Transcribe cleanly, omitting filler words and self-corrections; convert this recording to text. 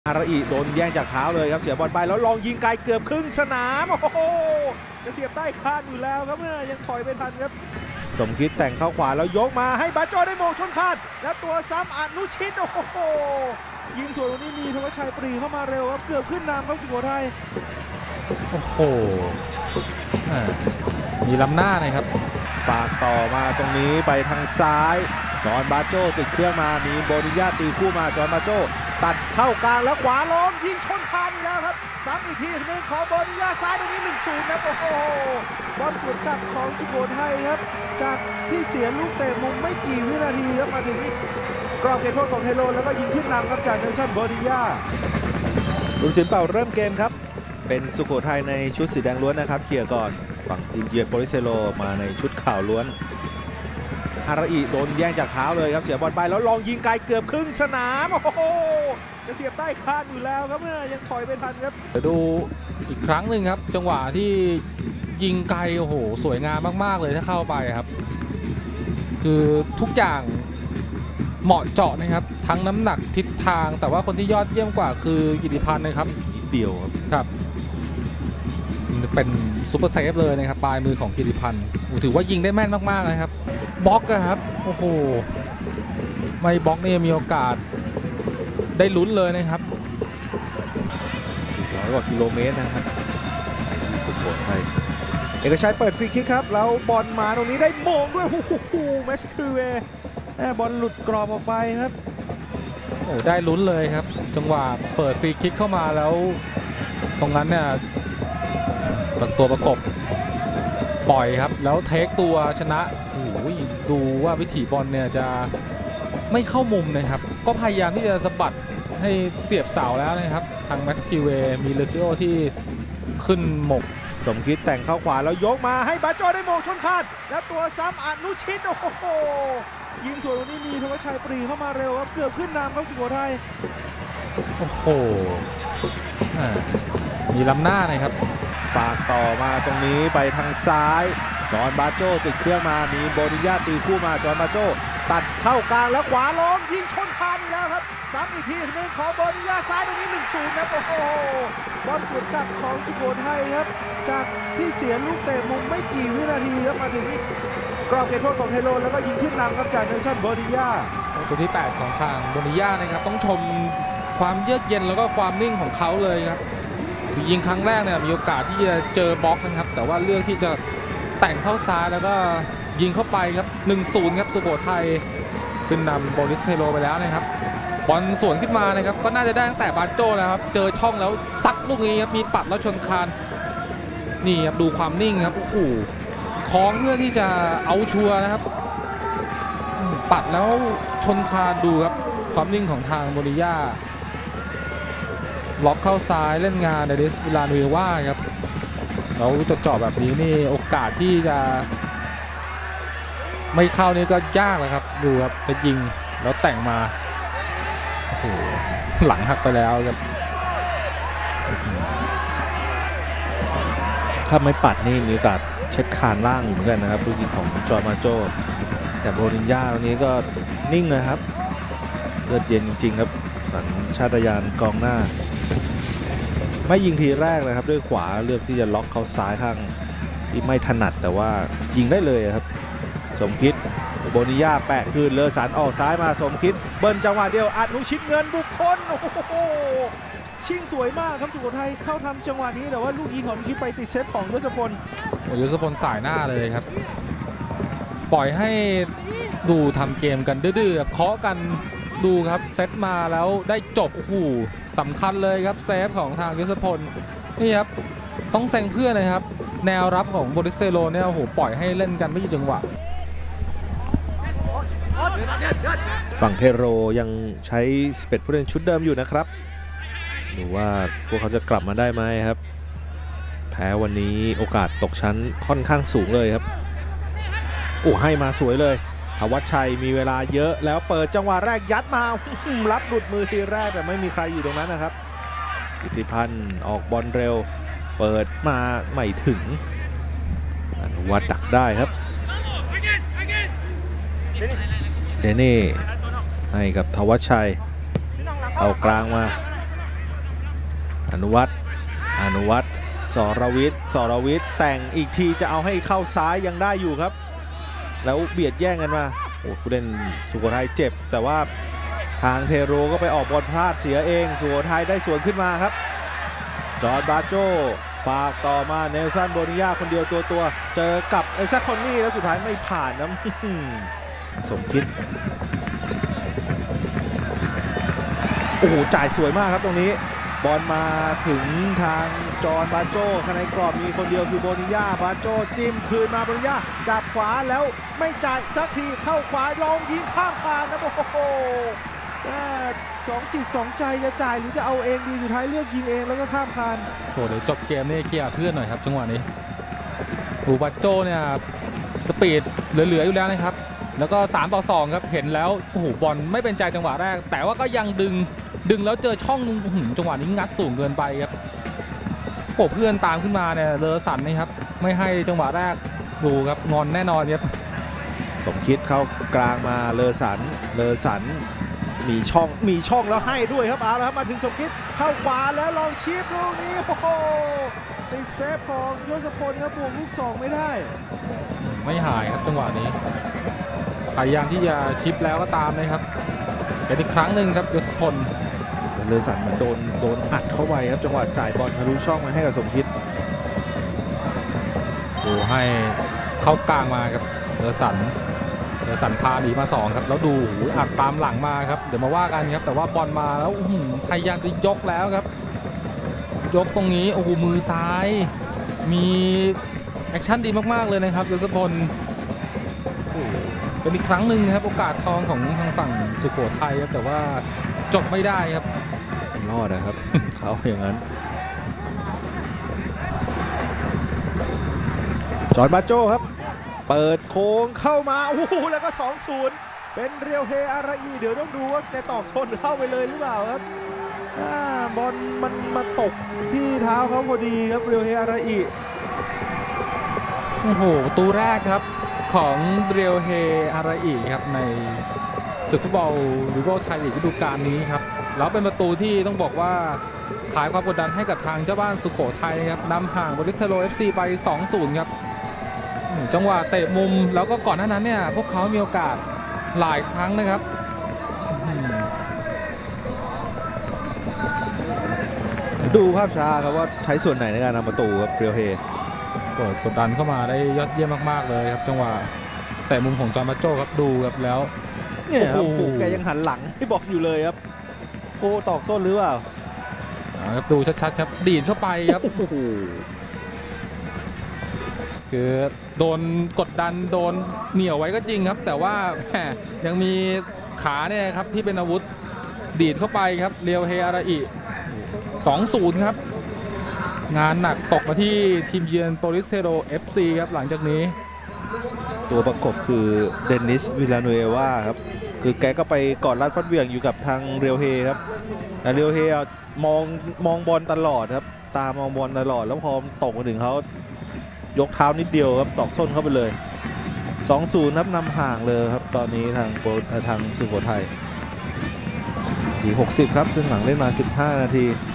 อาราอิโดนแย่งจากเท้าเลยครับเสียบอลไปแล้วลองยิงไกลเกือบครึ่งสนามโอ้โหจะเสียบใต้คานอยู่แล้วครับเนี่ยยังถอยไม่ทันครับสมคิดแต่งเข้าขวาแล้วยกมาให้บาโจได้โมงชนคานแล้วตัวซ้ำอนุชิตโอ้โหยิงสวยวันนี้มีธวัชชัยปรีเข้ามาเร็วครับเกือบขึ้นนำครับสุโขทัยโอ้โหมีล้ำหน้านะครับฝากต่อมาตรงนี้ไปทางซ้ายจอห์นบาโจติดเครื่องมามีโบนิญาตีคู่มาจอห์นบาโจตัดเข้ากลางแล้วขวาล้มยิงชนคานแล้วครับซ้ำอีกทีนึงของโบนิญาซ้ายตรงนี้ 1-0 นะโอ้โหบอลสวนกลับของสุโขทัยครับจากที่เสียลูกเตะมุมไม่กี่วินาทีครับมาถึงกรอบเขตโทษของเทโรแล้วก็ยิงขึ้นนำครับจากเนลสันโบนิญาผู้ตัดสินเป่าเริ่มเกมครับเป็นสุโขทัยในชุดสีแดงล้วนนะครับเคลียร์ก่อนฝั่งทีมเยือนโปลิสเทโรมาในชุดขาวล้วนอาราอิโดนแย่งจากเท้าเลยครับเสียบอลไปแล้วลองยิงไกลเกือบครึ่งสนามโอ้โหจะเสียบใต้คานอยู่แล้วครับเนี่ยยังถอยไม่ทันครับเดี๋ยวดูอีกครั้งหนึ่งครับจังหวะที่ยิงไกลโอ้โหสวยงามมากๆเลยถ้าเข้าไปครับคือทุกอย่างเหมาะเจาะนะครับทั้งน้ำหนักทิศทางแต่ว่าคนที่ยอดเยี่ยมกว่าคือกิติพันธ์นะครับเดียวครับเป็นซุปเปอร์เซฟเลยนะครับปลายมือของกิติพันธ์ถือว่ายิงได้แม่นมากๆนะครับบล็อกครับโอ้โหไม่บล็อกนี่มีโอกาสได้ลุ้นเลยนะครับ 100 กว่ากิโลเมตรนะครับสุโขทัยเอกชัยเปิดฟรีคิกครับแล้วบอลมาตรงนี้ได้โมงด้วยโอ้โหแมชคิวเวบอลหลุดกรอบออกไปครับโอ้ได้ลุ้นเลยครับจังหวะเปิดฟรีคิกเข้ามาแล้วตรงนั้นเนี่ยตัวประกบปล่อยครับแล้วเทคตัวชนะโอ้ยดูว่าวิถีบอลเนี่ยจะไม่เข้ามุมนะครับก็พยายามที่จะสะบัดให้เสียบเสาแล้วนะครับทางแม็กซ์คิวเวมีเลซิโอที่ขึ้นหมกสมคิดแต่งเข้าขวาแล้วยกมาให้บาโจได้โมงชนคานแล้วตัวซ้ำอนุชิตโอ้โหยิงสวยวันนี้มีธวัชชัยปรีเข้ามาเร็วครับเกือบขึ้นนำครับสุโขทัยโอ้โหมีล้ำหน้านะครับฝากต่อมาตรงนี้ไปทางซ้ายจอห์นบาโจติดเครื่องมามีโบนิญาตีคู่มาจอห์นบาโจตัดเข้ากลางแล้วขวาล้มยิงชนคานแล้วครับซ้ำอีกทีนึงของโบนิญาซ้ายตรงนี้ 1-0 นะโอ้โหบอลสวนกลับของสุโขทัยครับจากที่เสียลูกเตะมุมไม่กี่วินาทีครับมาถึงกรอบเขตโทษของเทโรแล้วก็ยิงขึ้นนำครับจากเนลสันโบนิญาตัวที่8ของทางโบนิญานะครับต้องชมความเยือกเย็นแล้วก็ความนิ่งของเขาเลยครับยิงครั้งแรกเนี่ยมีโอกาสที่จะเจอบล็อกนะครับแต่ว่าเลือกที่จะแต่งเข้าซ้ายแล้วก็ยิงเข้าไปครับ 1-0 ครับสุโขทัยขึ้นนำโปลิสเทโรไปแล้วนะครับบอลสวนขึ้นมานะครับก็น่าจะได้ตั้งแต่บาโจแล้วครับเจอช่องแล้วซัดลูกนี้ครับมีปัดแล้วชนคานนี่ครับดูความนิ่งครับโอ้โหคล้องเพื่อที่จะเอาชัวร์นะครับปัดแล้วชนคานดูครับความนิ่งของทางโบนิญาล็อกเข้าซ้ายเล่นงานเดนิสวิลานูเอวาครับเราจะเจาะแบบนี้นี่โอกาสที่จะไม่เข้านี่ก็ยากเลยครับดูครับจะยิงแล้วแต่งมาโอ้โหหลังหักไปแล้วครับถ้าไม่ปัดนี่มีโอกาสเช็ดคานล่างเหมือนกันนะครับลูกยิงของจอห์นบาโจแต่โบนิญญาวันนี้ก็นิ่งนะครับเลือดเย็นจริงๆครับสัญชาตญาณกองหน้าไม่ยิงทีแรกนะครับด้วยขวาเลือกที่จะล็อกเขาซ้ายข้างที่ไม่ถนัดแต่ว่ายิงได้เลยครับสมคิดโบนิญาแปะคืนเลอสันออกซ้ายมาสมคิดเบิ้ลจังหวะเดียวอนุชิตเงินบุคคลโอ้โหชิงสวยมากครับสุโขทัยเข้าทำจังหวะนี้แต่ว่าลูกยิงของอนุชิตไปติดเซฟของยศพลสายหน้าเลยครับปล่อยให้ดูทำเกมกันดื้อๆเคาะกันดูครับเซตมาแล้วได้จบโอ้โหสำคัญเลยครับเซฟของทางยศพลนี่ครับต้องแซงเพื่อนนะครับแนวรับของโปลิสเทโรเนี่ยโอ้โหปล่อยให้เล่นกันไม่กี่จังหวะฝั่งเทโรยังใช้11ผู้เล่นชุดเดิมอยู่นะครับดูว่าพวกเขาจะกลับมาได้ไหมครับแพ้วันนี้โอกาสตกชั้นค่อนข้างสูงเลยครับโอ้ให้มาสวยเลยธวัชชัยมีเวลาเยอะแล้วเปิดจังหวะแรกยัดมารับหลุดมือทีแรกแต่ไม่มีใครอยู่ตรงนั้นนะครับกิติพันธ์ออกบอลเร็วเปิดมาไม่ถึงอนุวัฒน์ดักได้ครับเดนี่ให้กับธวัชชัยเอากลางมาอนุวัฒน์สรวิทย์แต่งอีกทีจะเอาให้เข้าซ้ายยังได้อยู่ครับแล้วเบียดแย่งกันมาโอ้ผู้เล่นสุโขทัยเจ็บแต่ว่าทางเทโรก็ไปออกบอลพลาดเสียเองสุโขทัยได้สวนขึ้นมาครับจอร์จบาโจฝากต่อมาเนลสันโบนิญาคนเดียวตัวเจอกับไอซัคคอนนี่แล้วสุดท้ายไม่ผ่านนะสมคิดโอ้โหจ่ายสวยมากครับตรงนี้บอลมาถึงทางจอร์นบาโจข้างในกรอบมีคนเดียวคือโบนิญาบาโจจิ้มคืนมาโบนิญาจับขวาแล้วไม่จ่ายสักทีเข้าขวาลองยิงข้ามคานนะโอ้โหสองจิตสองใจจะจ่ายหรือจะเอาเองดีสุดท้ายเลือกยิงเองแล้วก็ข้ามคานโอ้เดี๋ยวจบเกมนี่เคลียร์เพื่อนหน่อยครับจังหวะนี้อูบาโจเนี่ยสปีดเหลืออยู่แล้วนะครับแล้วก็3 ต่อ 2ครับเห็นแล้วโอ้โหบอลไม่เป็นใจจังหวะแรกแต่ว่าก็ยังดึงแล้วเจอช่องจังหวะนี้งัดสูงเกินไปครับโอ้เพื่อนตามขึ้นมาเนี่ยเลอสันนะครับไม่ให้จังหวะแรกดูครับงอนแน่นอนครับสมคิดเข้ากลางมาเลอสันมีช่องแล้วให้ด้วยครับเอาแล้วครับมาถึงสมคิดเข้าขวาแล้วลองชีพลูกนี้โอ้โหติดเซฟของยศพลครับบวกลูก2ไม่ได้ไม่หายครับจังหวะนี้พยายามที่จะชิปแล้วก็ตามนะครับเป็นอีกครั้งหนึ่งครับยศพลเลอสันเหมือนโดนอัดเข้าไปครับจังหวะจ่ายบอลทะลุช่องมาให้กับสมคิดดูให้เข้ากลางมาครับเลอสันพาหนีมา2ครับแล้วดูอัดตามหลังมาครับเดี๋ยวมาว่ากันครับแต่ว่าบอลมาแล้วพยายามจะยกแล้วครับยกตรงนี้โอ้โหมือซ้ายมีแอคชั่นดีมากๆเลยนะครับยศพลเป็นอีกครั้งหนึ่งครับโอกาสทองของทางฝั่งสุโขทัยครับแต่ว่าจบไม่ได้ครับรอดนะครับ เขาอย่างนั้นจอร์นบาโจครับเปิดโค้งเข้ามาโอ้โหแล้วก็ 2-0 เป็นเรียวเฮอาราอีเดี๋ยวต้องดูว่าแกตอกโซนเข้าไปเลยหรือเปล่าครับบอลมันมาตกที่เท้าเขาพอดีครับเรียวเฮอาราอีโอ้โหตูแรกครับของเรียวเฮอาราอีครับในศึกฟุตบอลลีกไทยลีกฤดูกาลนี้ครับแล้วเป็นประตูที่ต้องบอกว่าขายความกดดันให้กับทางเจ้าบ้านสุโขทัยครับนำห่างบริสเทโร FC ไป 2-0 ครับจังหวะเตะมุมแล้วก็ก่อนหน้านั้นเนี่ยพวกเขามีโอกาสหลายครั้งนะครับดูภาพช้าครับว่าใช้ส่วนไหนในการทำประตูครับเรียวเฮกดดันเข้ามาได้ยอดเยี่ยมมากๆเลยครับจังหวะแต่มุมของจอร์นบาโจครับดูครับแล้วเนี่ยครับแกยังหันหลังที่บอกอยู่เลยครับโอ้ตอกส้นหรือเปล่าครับดูชัดๆครับดีดเข้าไปครับคือโดนกดดันโดนเหนี่ยวไว้ก็จริงครับแต่ว่ายังมีขาเนี่ยครับที่เป็นอาวุธดีดเข้าไปครับเรียวเฮอาราอิ 2-0 ครับงานหนักตกมาที่ทีมเยือนโปลิสเทโร FC ครับหลังจากนี้ตัวประกบคือเดนิสวิลาโนเอวาครับคือแกก็ไปกอดรัดฟัดเหวี่ยงอยู่กับทางเรียวเฮครับแต่เรียวเฮมองบอลตลอดครับตามองบอลตลอดแล้วพอตกมาถึงเขายกเท้านิดเดียวครับตอกส้นเข้าไปเลย 2-0 ครับนำห่างเลยครับตอนนี้ทางสุโขทัยที60ครับครึ่งหลังเล่นมา15 นาที